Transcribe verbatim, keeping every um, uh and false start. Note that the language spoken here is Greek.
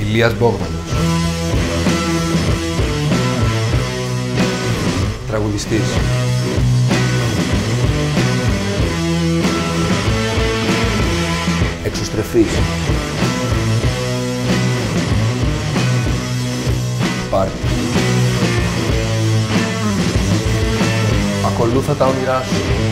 Ηλίας Μπόγδανος. Τραγουδιστής. Εξωστρεφής. Πάρτι. Ακολούθα τα όνειρά σου.